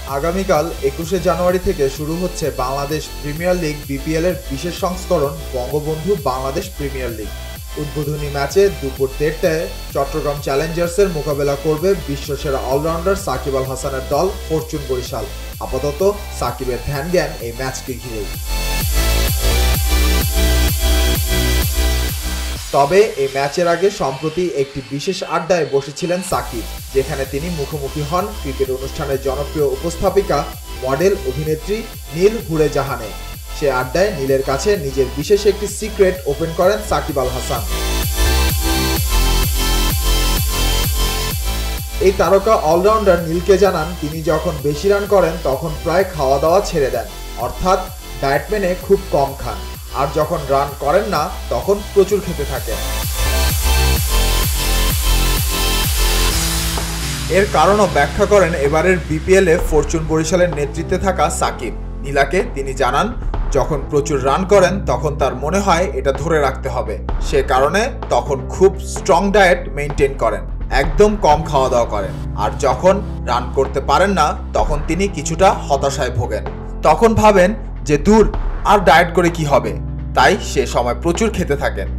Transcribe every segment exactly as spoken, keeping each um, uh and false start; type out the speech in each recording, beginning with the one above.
আগামীকাল একুশে জানুয়ারি থেকে শুরু হচ্ছে বাংলাদেশ প্রিমিয়ার লিগ বিপিএল এর বিশেষ সংস্করণ বঙ্গবন্ধু বাংলাদেশ প্রিমিয়ার লিগ। উদ্বোধনী ম্যাচে দুপুর দেড়টায় চট্টগ্রাম চ্যালেঞ্জার্সের মোকাবেলা করবে বিশ্বসেরা অলরাউন্ডার সাকিব আল হাসানের দল ফরচুন বরিশাল। আপাতত সাকিবের ধ্যান জ্ঞান এই ম্যাচকে ঘিরেই। তবে এই ম্যাচের আগে সম্প্রতি একটি বিশেষ আড্ডায় বসেছিলেন সাকিব, যেখানে তিনি মুখোমুখি হন ক্রিকেট অনুষ্ঠানের জনপ্রিয় উপস্থাপিকা মডেল অভিনেত্রী নীল হুরে জাহানে। সে আড্ডায় নীলের কাছে নিজের বিশেষ একটি সিক্রেট ওপেন করেন সাকিব আল হাসান। এই তারকা অলরাউন্ডার নীলকে জানান, তিনি যখন বেশি রান করেন তখন প্রায় খাওয়া দাওয়া ছেড়ে দেন, অর্থাৎ ডায়েট মেনে খুব কম খান, আর যখন রান করেন না তখন প্রচুর খেতে থাকেন। এর কারণও ব্যাখ্যা করেন এবারের বিপিএল এ ফরচুন বরিশালের নেতৃত্বে থাকা সাকিব। নীলাকে তিনি জানান, যখন প্রচুর রান করেন তখন তার মনে হয় এটা ধরে রাখতে হবে, সে কারণে তখন খুব স্ট্রং ডায়েট মেইনটেইন করেন, একদম কম খাওয়া দাওয়া করেন, আর যখন রান করতে পারেন না তখন তিনি কিছুটা হতাশায় ভোগেন। তখন ভাবেন যে দূর, আর ডায়েট করে কি হবে, তাই সে সময় প্রচুর খেতে থাকেন।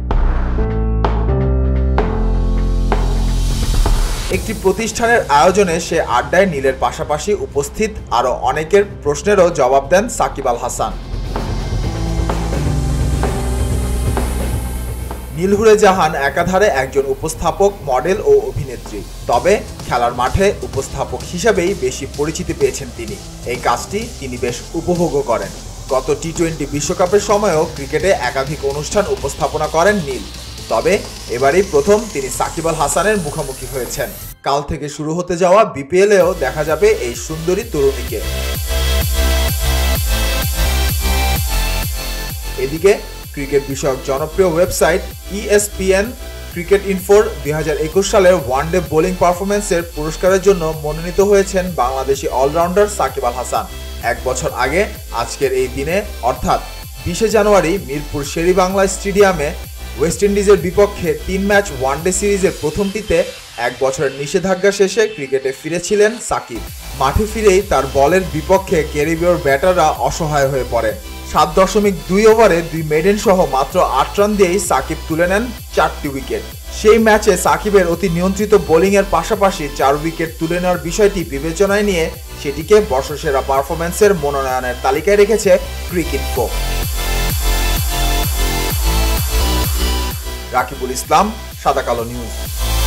একটি প্রতিষ্ঠানের আয়োজনে সে আড্ডায় নীলের পাশাপাশি উপস্থিত আরও অনেকের প্রশ্নেরও জবাব দেন সাকিব আল হাসান। নীল হুরে জাহান একাধারে একজন উপস্থাপক, মডেল ও অভিনেত্রী, তবে খেলার মাঠে উপস্থাপক হিসেবেই বেশি পরিচিতি পেয়েছেন তিনি। এই কাজটি তিনি বেশ উপভোগও করেন। গত টি টোয়েন্টি বিশ্বকাপের সময়ও ক্রিকেটে একাধিক অনুষ্ঠান উপস্থাপনা করেন নীল, তবে এবারই প্রথম তিনি সাকিব আল হাসানের মুখোমুখি হয়েছেন। কাল থেকে শুরু হতে যাওয়া বিপিএল এও দেখা যাবে এই সুন্দরী তরুণীকে। এদিকে ক্রিকেট বিষয়ক জনপ্রিয় ওয়েবসাইট ইএসপিএন ক্রিকেট ইনফোর দুই হাজার একুশ সালের ওয়ানডে বোলিং পারফরমেন্সের পুরস্কারের জন্য মনোনীত হয়েছেন বাংলাদেশি অলরাউন্ডার সাকিব আল হাসান। এক বছর আগে আজকের এই দিনে অর্থাৎ বিশে জানুয়ারি মিরপুর শেরেবাংলা স্টেডিয়ামে ওয়েস্ট ইন্ডিজের বিপক্ষে তিন ম্যাচ ওয়ানডে সিরিজের প্রথমটিতে এক বছরের নিষেধাজ্ঞা শেষে ক্রিকেটে ফিরেছিলেন সাকিব। মাঠে ফিরেই তার বলের বিপক্ষে ক্যারিবীয় ব্যাটাররা অসহায় হয়ে পড়েন। সাত দশমিক দুই ওভারে দুই মেডেন সহ মাত্র আট রান দিয়েই সাকিব তুলে নেন চারটি উইকেট। সেই ম্যাচে সাকিবের অতি নিয়ন্ত্রিত বোলিংয়ের পাশাপাশি চার উইকেট তুলে নেওয়ার বিষয়টি বিবেচনায় নিয়ে সেটিকে বর্ষসেরা পারফরম্যান্সের মনোনয়নের তালিকায় রেখেছে ক্রিকেট ইনফো। রাকিবুল ইসলাম, সাদাকালো নিউজ।